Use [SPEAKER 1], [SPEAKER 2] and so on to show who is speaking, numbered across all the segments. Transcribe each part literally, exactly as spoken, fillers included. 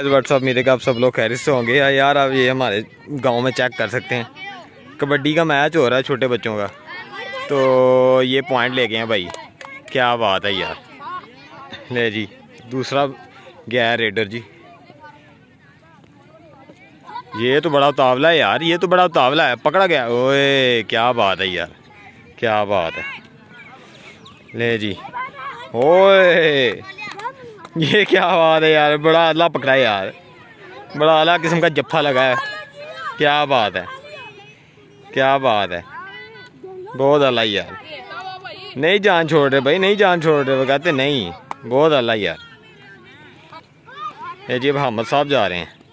[SPEAKER 1] WhatsApp मेरे का आप सब लोग खैरियत से होंगे यार। अब ये हमारे गांव में चेक कर सकते हैं, कबड्डी का मैच हो रहा है छोटे बच्चों का, तो ये पॉइंट ले गए हैं भाई, क्या बात है यार। ले जी दूसरा गया है रेडर जी। ये तो बड़ा उतावला है यार, ये तो बड़ा उतावला है, पकड़ा गया। ओए क्या बात है यार, क्या बात है। ले जी ओए ये क्या बात है यार, बड़ा आला पकड़ा है यार, बड़ा आला किस्म का जफ्फा लगा है। क्या बात है, क्या बात है, बहुत आला यार। नहीं जान छोड़ रहे भाई, नहीं जान छोड़ रहे, वो कहते नहीं, बहुत आला यार। ये जी मोहम्मद साहब जा रहे हैं।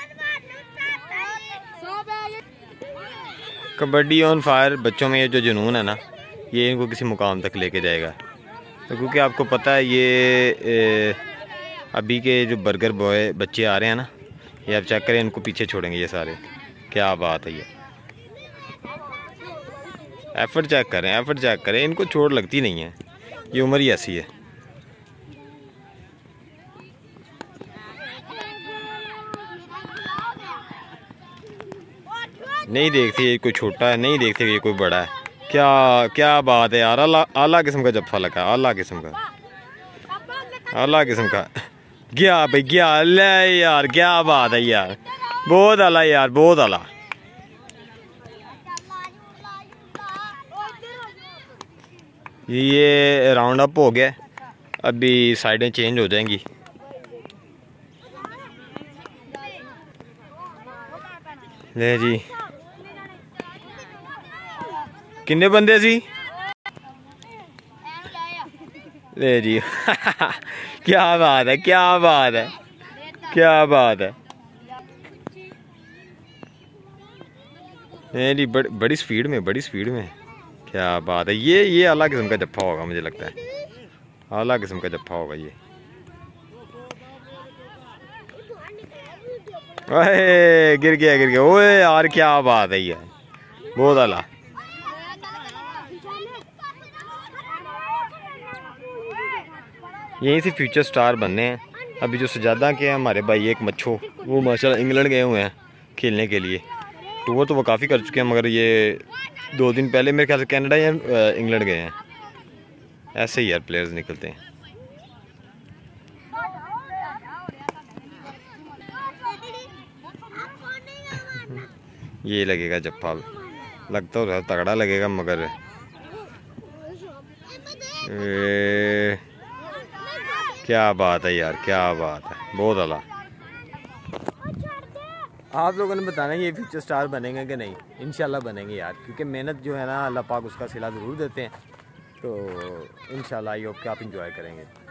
[SPEAKER 1] कबड्डी ऑन फायर, बच्चों में ये जो जुनून है ना, ये इनको किसी मुकाम तक लेके जाएगा। तो क्योंकि आपको पता है ये ए, अभी के जो बर्गर बॉय बच्चे आ रहे हैं ना, ये आप चेक करें, इनको पीछे छोड़ेंगे ये सारे। क्या बात है ये, एफर्ट चेक करें, एफर्ट चेक करें, इनको चोट लगती नहीं है, ये उम्र ही ऐसी है। नहीं देखते ये कोई छोटा है, नहीं देखते ये कोई बड़ा है। क्या क्या बात है यार, आला आला किस्म का जफ्फा लगा, आला किस्म का, आला किस्म का। गया भाई गया, ले यार क्या बात है यार, बहुत आला यार, बहुत आला। ये राउंड अप हो गया, अभी साइडें चेंज हो जाएंगी। ले जी किन्ने बंदे सी, ले जी क्या बात है, क्या बात है, क्या बात है। नहीं जी बड़, बड़ी स्पीड में, बड़ी स्पीड में, क्या बात है। ये ये आला किस्म का जफ्फा होगा, मुझे लगता है आला किस्म का जफ्फा होगा ये। ओए गिर गया, गिर गया। ओए यार क्या बात है, ये बहुत आला। यहीं से फ्यूचर स्टार बनने हैं। अभी जो सजादा के हैं हमारे भाई, एक मच्छो, वो माशाल्लाह इंग्लैंड गए हुए हैं खेलने के लिए। टूर तो वो काफ़ी कर चुके हैं, मगर ये दो दिन पहले मेरे ख्याल से कनाडा या इंग्लैंड गए हैं। ऐसे ही यार प्लेयर्स निकलते हैं। ये लगेगा जफ्फा, लगता तो तगड़ा लगेगा, मगर ए, क्या बात है यार, क्या बात है, बहुत आला। आप लोगों ने बताना ये फ्यूचर स्टार बनेंगे कि नहीं। इंशाल्लाह बनेंगे यार, क्योंकि मेहनत जो है ना, अल्लाह पाक उसका सिला ज़रूर देते हैं। तो इंशाल्लाह आई होप कि आप इंजॉय करेंगे।